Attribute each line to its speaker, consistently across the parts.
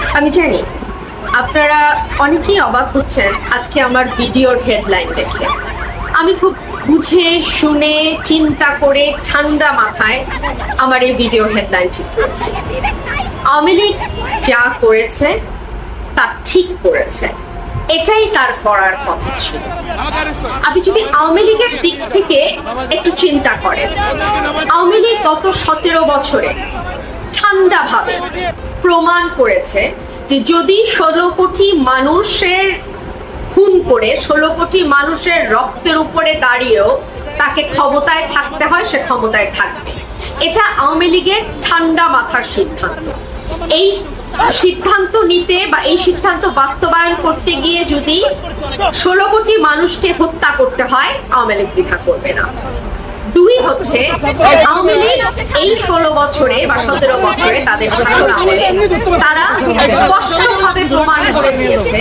Speaker 1: আমি জানি আপনারা অনেকেই অবাক হচ্ছেন আজকে আমার ভিডিওর হেডলাইন দেখে। আমি খুব বুঝে শুনে চিন্তা করে ঠান্ডা মাথায় আমার এই ভিডিওর হেডলাইন ঠিক করেছি। আওয়ামী লীগ যা করেছে তা ঠিক করেছে, এটাই তার করার কথা ছিল। আপনি যদি আওয়ামী লীগের দিক থেকে একটু চিন্তা করেন, আওয়ামী লীগ গত 17 বছরে ঠান্ডাভাবে প্রমাণ করেছে যে যদি 16 কোটি মানুষের খুন করে 16 কোটি মানুষের রক্তের উপরে দাঁড়িয়েও তাকে ক্ষমতায় থাকতে হয়, সে ক্ষমতায় থাকবে। এটা আওয়ামী লীগের ঠান্ডা মাথার সিদ্ধান্ত। এই সিদ্ধান্ত নিতে বা এই সিদ্ধান্ত বাস্তবায়ন করতে গিয়ে যদি 16 কোটি মানুষকে হত্যা করতে হয়, আওয়ামী লীগ দ্বিধা করবে না। দুই হচ্ছে, আওয়ামী লীগ এই 16 বছরে বা 17 বছরে তাদের শাসনামলে তারা স্পষ্টভাবে প্রমাণ করে দিয়েছে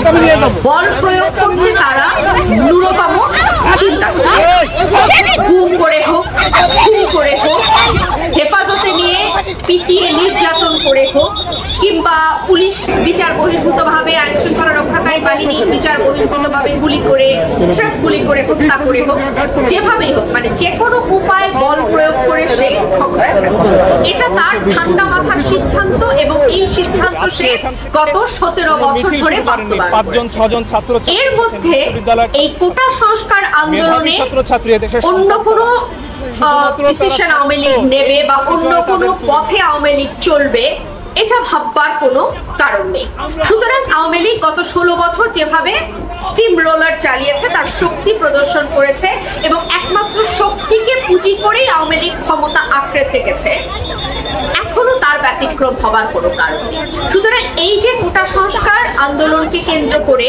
Speaker 1: বল প্রয়োগ করতে তারা ন্যূনতম চিন্তা করে, গুম করে হোক, খুন করে হোক, হেফাজতে নিয়ে পিটিয়ে নির্যাতন করে হোক, কিংবা পুলিশ বিচার বহির্ভূতভাবে আইন শৃঙ্খলা রক্ষাকারী বাহিনী বিচার বহির্ভূতভাবে গুলি করে হত্যা করে হোক, যেভাবেই হোক, মানে যে কোনো উপায় বল প্রয়োগ করে সে ক্ষমতায় থাকবে। এটা তার ঠান্ডা মাথার সিদ্ধান্ত এবং এই সিদ্ধান্ত সে গত 17 বছর ধরে বাস্তবায়ন। এর মধ্যে এই কোটা সংস্কার আন্দোলনে অন্য কোনো ডিসিশন আওয়ামী লীগ নেবে বা অন্য কোনো পথে আওয়ামী লীগ চলবে, এটা ভাববার কোনো কারণ নেই। সুতরাং আওয়ামী লীগ গত 16 বছর যেভাবে স্টিম রোলার চালিয়েছে, তার শক্তি প্রদর্শন করেছে এবং একমাত্র শক্তিকে পুঁজি করেই আওয়ামী লীগ ক্ষমতা আঁকড়ে থেকেছে, এখনো তার ব্যতিক্রম হবার কোনো কারণ নেই। সুতরাং এই যে কোটা সংস্কার আন্দোলনকে কেন্দ্র করে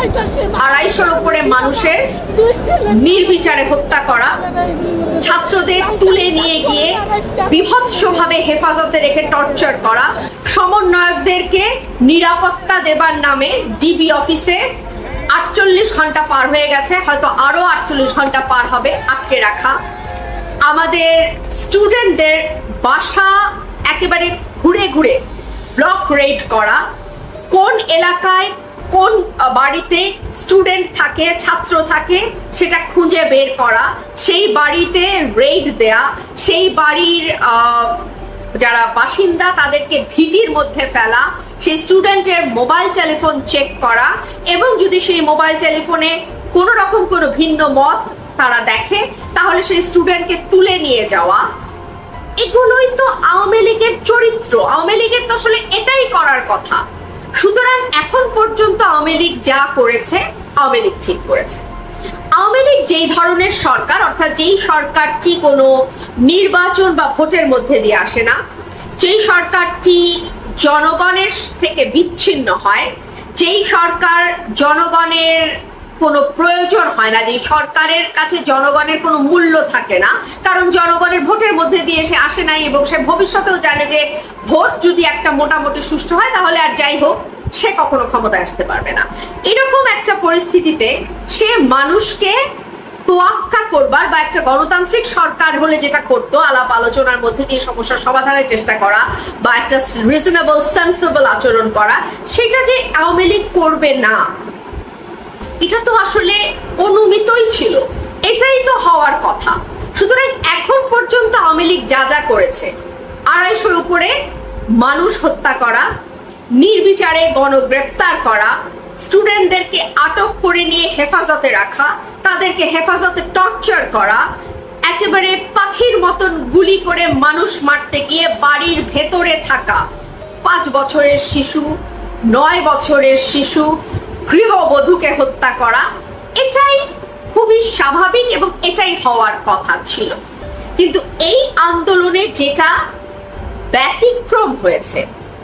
Speaker 1: 250-র উপরে মানুষের নির্বিচারে হত্যা করা, ছাত্রদের তুলে নিয়ে গিয়ে বিভৎসভাবে হেফাজতে রেখে টর্চার করা, সমন্বয়কদেরকে নিরাপত্তা দেবার নামে ডিবি অফিসে 48 ঘন্টা পার হয়ে গেছে, হয়তো আরো 48 ঘন্টা পার হবে, আটকে রাখা, আমাদের স্টুডেন্টদের বাসা একেবারে ঘুরে ঘুরে ব্লক রেড করা, কোন এলাকায় কোন বাড়িতে স্টুডেন্ট থাকে, ছাত্র থাকে, সেটা খুঁজে বের করা, সেই বাড়িতে রেড দেয়া, সেই বাড়ির যারা বাসিন্দা তাদেরকে ভীতির মধ্যে ফেলা, সেই স্টুডেন্টের মোবাইল টেলিফোন চেক করা এবং যদি সেই মোবাইল টেলিফোনে কোন রকম কোনো ভিন্ন মত তারা দেখে তাহলে সেই স্টুডেন্টকে তুলে নিয়ে যাওয়া, এগুলোই তো আওয়ামী লীগের চরিত্র। আওয়ামী লীগের তো আসলে এটাই করার কথা। সুতরাং এখন পর্যন্ত আওয়ামী লীগ যা করেছে, আওয়ামী লীগ ঠিক করেছে। আওয়ামী লীগ যেই ধরনের সরকার, অর্থাৎ যেই সরকারটি কোনো নির্বাচন বা ভোটের মধ্যে দিয়ে আসে না, যেই সরকারটি জনগণের থেকে বিচ্ছিন্ন হয়, যেই সরকার জনগণের কোনো প্রয়োজন হয় না, যে সরকারের কাছে জনগণের কোনো মূল্য থাকে না, কারণ জনগণের ভোটের মধ্যে দিয়ে সে আসে নাই এবং সে ভবিষ্যতেও জানে যে ভোট যদি একটা মোটামুটি সুষ্ঠু হয় তাহলে আর যাই হোক সে কখনো ক্ষমতায় আসতে পারবে না। এরকম একটা পরিস্থিতিতে সে মানুষকে তোয়াক্কা করবার বা একটা গণতান্ত্রিক সরকার হলে যেটা করতো, আলাপ আলোচনার মধ্যে দিয়ে সমস্যার সমাধানের চেষ্টা করা বা একটা রিজনেবল সেন্সেবল আচরণ করা, সেটা যে আওয়ামী লীগ করবে না, এটা তো আসলে অনুমিতই ছিল, এটাই তো হওয়ার কথা। সুতরাং এখন পর্যন্ত আওয়ামী লীগ যা যা করেছে, 250-র উপরে মানুষ হত্যা করা, নির্বিচারে গণগ্রেপ্তার করা, স্টুডেন্টদেরকে আটক করে নিয়ে হেফাজতে রাখা, তাদেরকে হেফাজতে টর্চার করা, একেবারে পাখির মতন গুলি করে মানুষ মারতে গিয়ে বাড়ির ভেতরে থাকা 5 বছরের শিশু, 9 বছরের শিশু, গৃহবধূকে হত্যা করা, এটাই খুবই স্বাভাবিক এবং এটাই হওয়ার কথা ছিল। কিন্তু এই আন্দোলনে যেটা ব্যতিক্রম হয়েছে,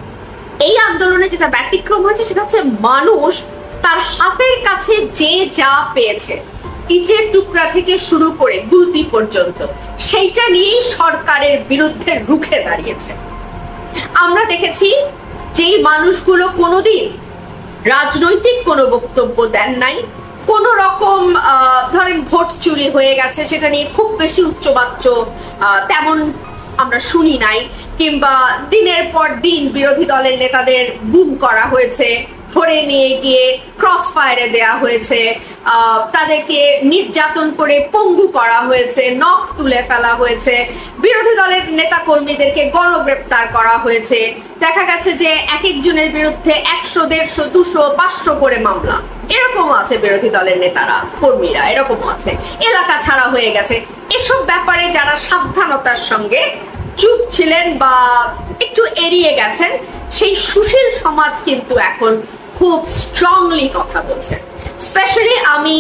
Speaker 1: সেটা হচ্ছে মানুষ তার হাতের কাছে যে যা পেয়েছে, ইটের টুকরা থেকে শুরু করে গুলতি পর্যন্ত, সেইটা নিয়েই সরকারের বিরুদ্ধে রুখে দাঁড়িয়েছে। আমরা দেখেছি যেই মানুষগুলো কোনোদিন রাজনৈতিক কোনো বক্তব্য দেন নাই, কোন রকম ধরেন ভোট চুরি হয়ে গেছে সেটা নিয়ে খুব বেশি উচ্চবাচ্য তেমন আমরা শুনি নাই, কিংবা দিনের পর দিন বিরোধী দলের নেতাদের গুম করা হয়েছে, ধরে নিয়ে গিয়ে ক্রস ফায়ারে দেয়া হয়েছে, তাদেরকে নির্যাতন করে পঙ্গু করা হয়েছে, নখ তুলে ফেলা হয়েছে, বিরোধী দলের নেতা কর্মীদেরকে গণগ্রেপ্তার করা হয়েছে। দেখা গেছে যে এক একজনের বিরুদ্ধে 100, 150, 200, 500 করে মামলা, এরকমও আছে বিরোধী দলের নেতারা কর্মীরা, এরকমও আছে, এলাকা ছাড়া হয়ে গেছে। এসব ব্যাপারে যারা সাবধানতার সঙ্গে চুপ ছিলেন বা একটু এড়িয়ে গেছেন, সেই সুশীল সমাজ কিন্তু এখন খুব স্ট্রংলি কথা বলছে। স্পেশালি আমি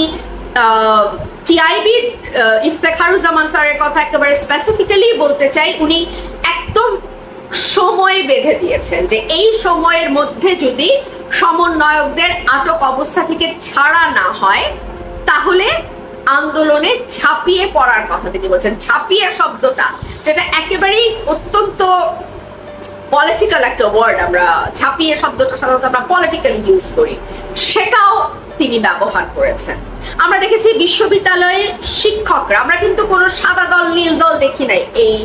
Speaker 1: টিআইবির ইফতেখারুজ্জামান স্যারের কথা একেবারে স্পেসিফিক্যালি বলতে চাই। উনি একদম সময় বেঁধে দিয়েছেন যে এই সময়ের মধ্যে যদি সমন্বয়কদের আটক অবস্থা থেকে ছাড়া না হয় তাহলে আন্দোলনে ঝাঁপিয়ে পড়ার কথা তিনি বলছেন। ঝাঁপিয়ে শব্দটা, যেটা একেবারেই অত্যন্ত পলিটিক্যাল একটা ওয়ার্ড, আমরা ঝাঁপিয়ে শব্দটা সাধারণত আমরা পলিটিক্যালি ইউজ করি, সেটাও তিনি ব্যবহার করেছেন। আমরা দেখেছি বিশ্ববিদ্যালয়ে শিক্ষকরা, আমরা কিন্তু কোনো সাদা দল নীল দল দেখি নাই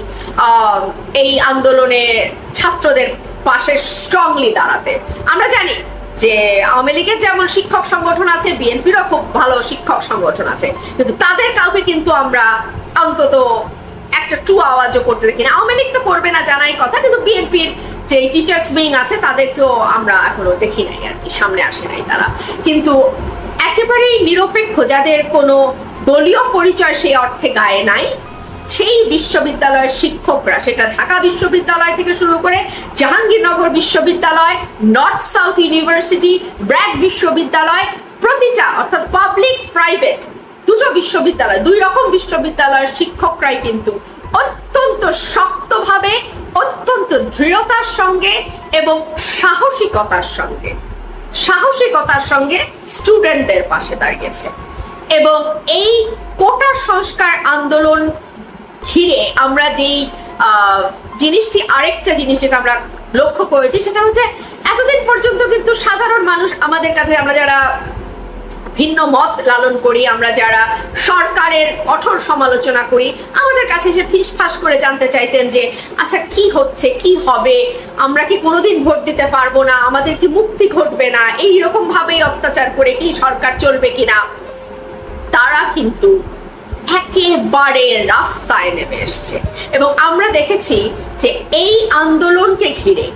Speaker 1: এই আন্দোলনে ছাত্রদের পাশে স্ট্রংলি দাঁড়াতে। আমরা জানি যে আওয়ামী লীগের যেমন শিক্ষক সংগঠন আছে, বিএনপিরও খুব ভালো শিক্ষক সংগঠন আছে, কিন্তু তাদের কাউকে কিন্তু আমরা অন্তত একটা টু আওয়াজও করতে দেখি না। আওয়ামী লীগ তো করবে না জানাই কথা, কিন্তু বিএনপির যে টিচার্স উইং আছে তাদেরকেও আমরা এখনো দেখি নাই, আর কি সামনে আসে নাই তারা। কিন্তু একেবারেই নিরপেক্ষ, যাদের কোনো দলীয় পরিচয় সেই অর্থে গায়ে নাই, সেই বিশ্ববিদ্যালয়ের শিক্ষকরা, সেটা ঢাকা বিশ্ববিদ্যালয় থেকে শুরু করে জাহাঙ্গীরনগর বিশ্ববিদ্যালয়, নর্থ সাউথ ইউনিভার্সিটি, ব্র্যাক বিশ্ববিদ্যালয়, প্রতিটা অর্থাৎ পাবলিক প্রাইভেট দুটো বিশ্ববিদ্যালয়, 2 রকম বিশ্ববিদ্যালয়ের শিক্ষকরাই কিন্তু অত্যন্ত শক্তভাবে, অত্যন্ত দৃঢ়তার সঙ্গে এবং সাহসিকতার সঙ্গে স্টুডেন্টদের পাশে দাঁড়িয়েছে। এবং এই কোটা সংস্কার আন্দোলন ঘিরে আমরা যেই জিনিসটি, আরেকটা জিনিস যেটা আমরা লক্ষ্য করেছি, সেটা হচ্ছে এতদিন পর্যন্ত কিন্তু সাধারণ মানুষ আমাদের কাছে, আমরা যারা ভিন্ন মত লালন করি, আমরা যারা সরকারের কঠোর সমালোচনা করি, আমাদের কাছে এসে ফিসফাস করে জানতে চাইতেন যে আচ্ছা কি হচ্ছে, কি হবে, আমরা কি কোনোদিন ভোট দিতে পারবো না, আমাদের কি মুক্তি ঘটবে না, এইরকম ভাবেই অত্যাচার করে কি সরকার চলবে কিনা। তারা কিন্তু একেবারে রাস্তায় নেমে এসছে। এবং আমরা দেখেছি যে এই আন্দোলনকে ঘিরে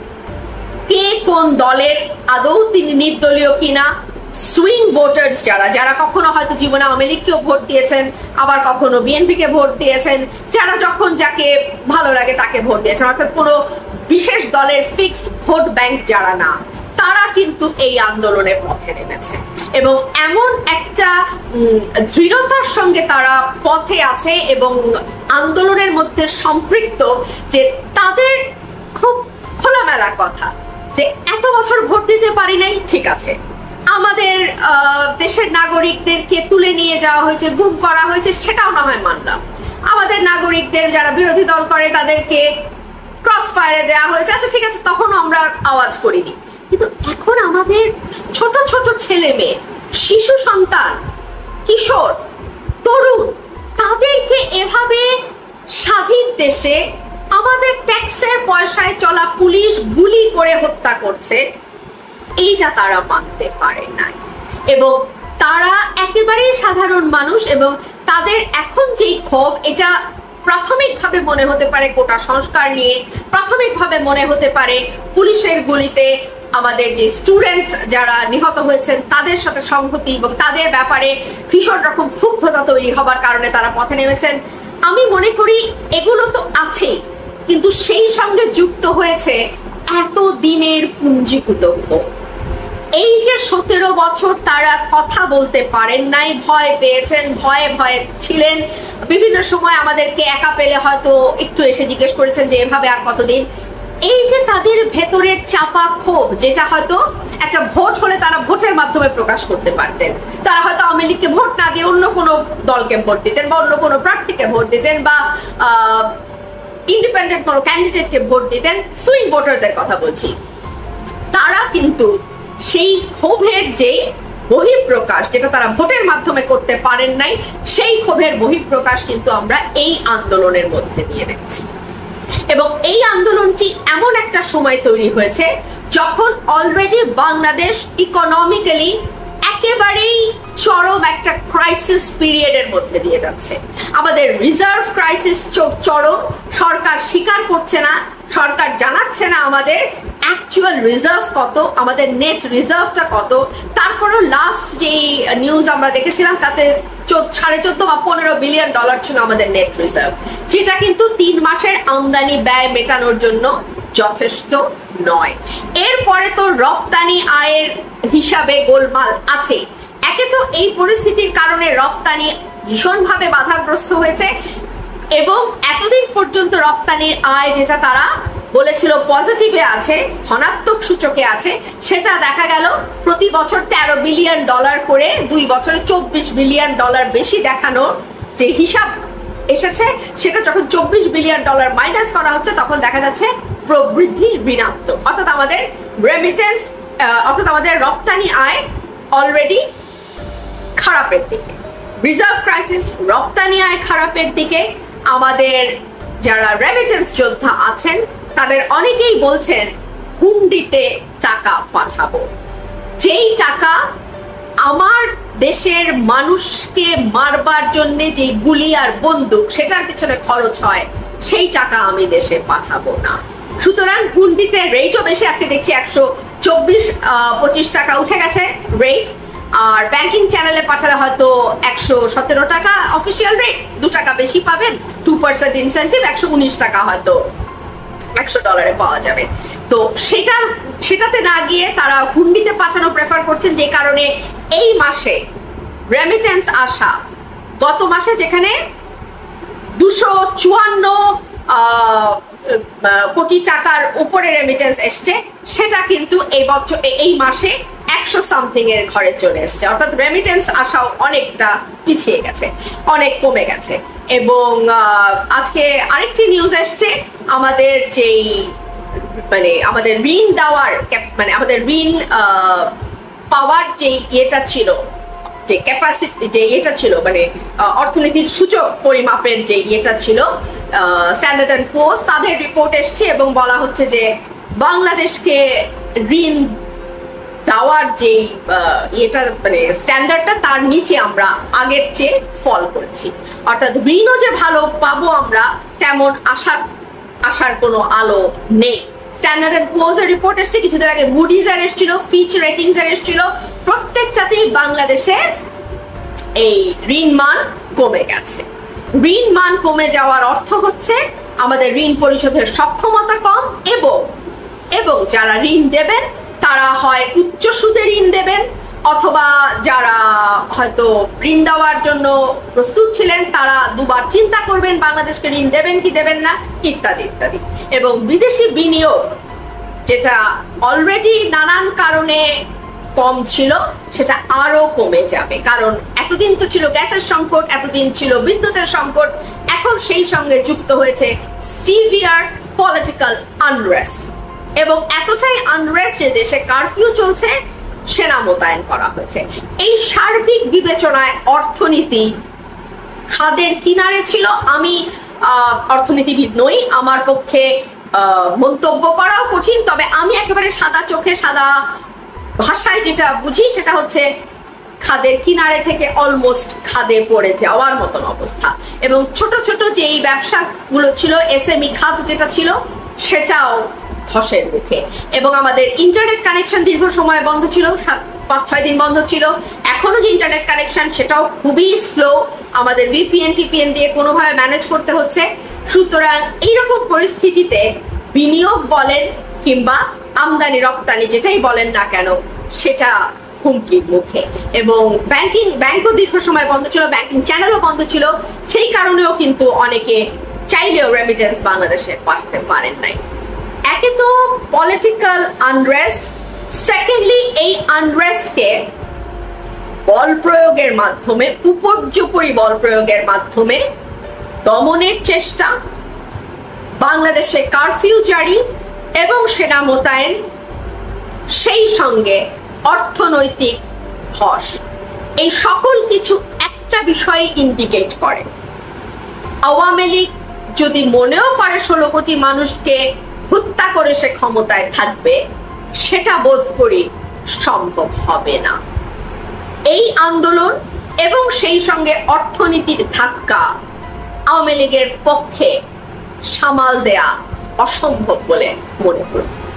Speaker 1: কে কোন দলের, আদৌ তিনি নির্দলীয় কিনা, সুইং ভোটার্স যারা কখনো হয়তো জীবনে আওয়ামী লীগকেও ভোট দিয়েছেন, আবার কখনো বিএনপিকে ভোট দিয়েছেন, যারা যখন যাকে ভালো লাগে তাকে ভোট দিয়েছেন, অর্থাৎ কোনো বিশেষ দলের ফিক্সড ভোট ব্যাংক যারা না, তারা কিন্তু এই আন্দোলনের পথে নেমেছে। এবং এমন একটা দৃঢ়তার সঙ্গে তারা পথে আছে এবং আন্দোলনের মধ্যে সম্পৃক্ত যে তাদের খুব খোলামেলা কথা যে এত বছর ভোট দিতে পারি নাই, ঠিক আছে, আমাদের দেশের নাগরিকদেরকে তুলে নিয়ে যাওয়া হয়েছে, গুম করা হয়েছে, সেটাও না হয় মানলাম, আমাদের নাগরিকদের যারা বিরোধী দল করে তাদেরকে ক্রস ফায়ারে দেওয়া হয়েছে, আচ্ছা ঠিক আছে, তখনও আমরা আওয়াজ করিনি। কিন্তু এখন আমাদের ছোট ছোট ছেলে মেয়ে, শিশু সন্তান, কিশোর, তরুণ, তাদেরকে এভাবে স্বাধীন দেশে আমাদের ট্যাক্সের পয়সায় চলা পুলিশ গুলি করে হত্যা করছে, এইটা তারা মানতে পারে নাই। এবং তারা একেবারেই সাধারণ মানুষ, এবং তাদের এখন যেই ক্ষোভ, এটা প্রাথমিকভাবে মনে হতে পারে কোটা সংস্কার নিয়ে, প্রাথমিকভাবে মনে হতে পারে পুলিশের গুলিতে আমাদের যে স্টুডেন্ট যারা নিহত হয়েছেন তাদের সাথে সংহতি এবং তাদের ব্যাপারে ভীষণ রকম ক্ষুব্ধতা তৈরি হবার কারণে তারা পথে নেমেছেন। আমি মনে করি এগুলো তো আছেই, কিন্তু সেই সঙ্গে যুক্ত হয়েছে এত দিনের পুঞ্জীভূত ক্ষোভ। এই যে 17 বছর তারা কথা বলতে পারেন নাই, ভয় পেয়েছেন, ভয়ে ভয়ে ছিলেন, বিভিন্ন সময় আমাদেরকে একা পেলে হয়তো একটু এসে জিজ্ঞেস করেছেন যে এভাবে আর কতদিন। এই যে তাদের ভেতরের চাপা ক্ষোভ, যেটা হয়তো একটা ভোট হলে তারা ভোটের মাধ্যমে প্রকাশ করতে পারতেন, তারা হয়তো আওয়ামী লীগকে ভোট না দিয়ে অন্য কোনো দলকে ভোট দিতেন বা অন্য কোনো প্রার্থীকে ভোট দিতেন বা ইন্ডিপেন্ডেন্ট কোনো ক্যান্ডিডেটকে ভোট দিতেন, সুইং ভোটারদের কথা বলছি, তারা কিন্তু সেই ক্ষোভের যে বহিঃপ্রকাশ, যেটা তারা ভোটের মাধ্যমে করতে পারেন নাই, সেই ক্ষোভের বহিঃপ্রকাশ কিন্তু আমরা এই আন্দোলনের মধ্যে দিয়ে দেখছি। এবং এই আন্দোলনটি এমন একটা সময় তৈরি হয়েছে যখন অলরেডি বাংলাদেশ ইকোনমিক্যালি একেবারেই চরম একটা ক্রাইসিস পিরিয়ডের মধ্যে দিয়ে যাচ্ছে। আমাদের রিজার্ভ ক্রাইসিস চরম, সরকার স্বীকার করছে না, সরকার জানাচ্ছে না আমাদের অ্যাকচুয়াল রিজার্ভ কত, আমাদের নেট রিজার্ভটা কত। তারপরেও লাস্ট যে নিউজ আমরা দেখেছিলাম তাতে 14.5 বা 15 বিলিয়ন ডলার ছিল আমাদের নেট রিজার্ভ, যেটা কিন্তু 3 মাসের আমদানি ব্যয় মেটানোর জন্য যথেষ্ট নয়। এরপরে তো রপ্তানি আয়ের হিসাবে গোলমাল আছে। একে তো এই পরিস্থিতির কারণে রপ্তানি ভীষণভাবে বাধাগ্রস্ত হয়েছে এবং এতদিন পর্যন্ত রপ্তানির আয় যেটা তারা বলেছিল পজিটিভে আছে, ধনাত্মক সূচকে আছে, সেটা দেখা গেল প্রতি বছর 13 বিলিয়ন ডলার করে 2 বছরে 24 বিলিয়ন ডলার বেশি দেখানো যে হিসাব এসেছে, সেটা যখন 24 বিলিয়ন ডলার মাইনাস করা হচ্ছে তখন দেখা যাচ্ছে প্রবৃদ্ধি ঋণাত্মক। অর্থাৎ আমাদের রেমিটেন্স অর্থাৎ আমাদের রপ্তানি আয় অলরেডি খারাপের দিকে, রিজার্ভ ক্রাইসিস, রপ্তানি আয় খারাপের দিকে। আমাদের যারা রেমিটেন্স যোদ্ধা আছেন তাদের অনেকেই বলছেন হুন্ডিতে টাকা পাঠাবো, যেই টাকা আমার দেশের মানুষকে মারবার জন্য যে গুলি আর বন্দুক সেটার পিছনে খরচ হয়, সেই টাকা আমি দেশে পাঠাবো না। সুতরাং হুন্ডিতে রেটও বেশি আছে, দেখছি 124-25 টাকা উঠে গেছে রেট। আর ব্যাংকিং চ্যানেলে পাঠালে হয়তো 117 টাকা অফিসিয়াল রেট, 2 টাকা বেশি পাবেন, 2% ইনসেন্টিভ, 119 টাকা হয়তো $100 পাওয়া যাবে। তো সেটাতে না গিয়ে তারা হুন্ডিতে পাঠানো প্রেফার করছেন, যে কারণে এই মাসে রেমিটেন্স আসা গত মাসে যেখানে 254 কোটি টাকার উপরে রেমিটেন্স এসছে, সেটা কিন্তু এই মাসে 100 সামথিং এর ঘরে চলে এসছে। অর্থাৎ রেমিটেন্স আসাও অনেকটা পিছিয়ে গেছে, অনেক কমে গেছে। এবং আজকে আরেকটি নিউজ এসছে, আমাদের যেই আমাদের ঋণ দেওয়ার আমাদের ঋণ পাওয়ার যে ইয়েটা ছিল, যে ক্যাপাসিটি যে ইয়েটা ছিল, অর্থনৈতিক সূচক পরিমাপের যে ইয়েটা ছিল, স্ট্যান্ডার্ড এন্ড পুয়ার্স তাদের রিপোর্ট এসছে এবং বলা হচ্ছে যে বাংলাদেশকে ঋণ দেওয়ার যে ইয়েটা স্ট্যান্ডার্ডটা তার নিচে আমরা আগের চেয়ে ফল করেছি। অর্থাৎ ঋণও যে ভালো পাবো আমরা তেমন আশার কোনো আলো নেই। স্ট্যান্ডার্ড এন্ড পুয়ার্স এর রিপোর্ট এসছে, কিছুদিন আগে মুডিজ এর এসেছিল, ফিচ রেটিংস এর এসেছিল, প্রত্যেকটাতেই বাংলাদেশে এই ঋণ মান কমে গেছে। ঋণ মান কমে যাওয়ার অর্থ হচ্ছে আমাদের ঋণ পরিশোধের সক্ষমতা কম এবং যারা ঋণ দেবেন তারা হয় উচ্চ সুদে ঋণ দেবেন, অথবা যারা হয়তো ঋণ দেওয়ার জন্য প্রস্তুত ছিলেন তারা দুবার চিন্তা করবেন বাংলাদেশকে ঋণ দেবেন কি দেবেন না, ইত্যাদি ইত্যাদি। এবং বিদেশি বিনিয়োগ যেটা অলরেডি নানান কারণে কম ছিল, সেটা আরো কমে যাবে। কারণ এতদিন তো ছিল গ্যাসের সংকট, এতদিন ছিল বিদ্যুতের সংকট, এখন সেই সঙ্গে যুক্ত হয়েছে সিভিয়ার পলিটিক্যাল আনরেস্ট। এবং এতটাই আনরেস্ট যে দেশে কারফিউ চলছে, সেনা মোতায়েন করা হয়েছে। এই সার্বিক বিবেচনায় অর্থনীতি খাদের কিনারে ছিল। আমি অর্থনীতিবিদ নই, আমার পক্ষে মন্তব্য করাও কঠিন, তবে আমি একেবারে সাদা চোখে সাদা ভাষায় যেটা বুঝি সেটা হচ্ছে খাদের কিনারে থেকে অলমোস্ট খাদে পড়ে যাওয়ার মতন অবস্থা। এবং ছোট ছোট যে এই ব্যবসাগুলো ছিল, এসএমই খাত যেটা ছিল, সেটাও ধসের মুখে। এবং আমাদের ইন্টারনেট কানেকশন দীর্ঘ সময় বন্ধ ছিল, 5-6 দিন বন্ধ ছিল। এখনো যে ইন্টারনেট কানেকশন সেটাও খুবই স্লো, আমাদের ভিপিএন টিপিএন দিয়ে কোনোভাবে ম্যানেজ করতে হচ্ছে। সুতরাং এইরকম পরিস্থিতিতে বিনিয়োগ বলেন কিংবা আমদানি রপ্তানি যেটাই বলেন না কেন, সেটা হুমকির মুখে। এবং ব্যাংকও দীর্ঘ সময় বন্ধ ছিল, ব্যাংকিং চ্যানেলও বন্ধ ছিল। সেই কারণেও কিন্তু অনেকে চাইলেও রেমিটেন্স বাংলাদেশে পাঠাতে পারেন নাই। একে তো পলিটিক্যাল আনরেস্ট, সেকেন্ডলি এই আনরেস্টকে বল প্রয়োগের মাধ্যমে, উপর্যুপরি বল প্রয়োগের মাধ্যমে দমনের চেষ্টা, বাংলাদেশে কারফিউ জারি এবং সেনা মোতায়েন, সেই সঙ্গে অর্থনৈতিক ধস, এই সকল কিছু একটা বিষয়ে ইন্ডিকেট করে আওয়ামী লীগ যদি মনেও করে 16 কোটি মানুষকে হত্যা করে সে ক্ষমতায় থাকবে, সেটা বোধ করি সম্ভব হবে না। এই আন্দোলন এবং সেই সঙ্গে অর্থনীতির ধাক্কা আওয়ামী লীগের পক্ষে সামাল দেয়া অসম্ভব বলে মনে করি।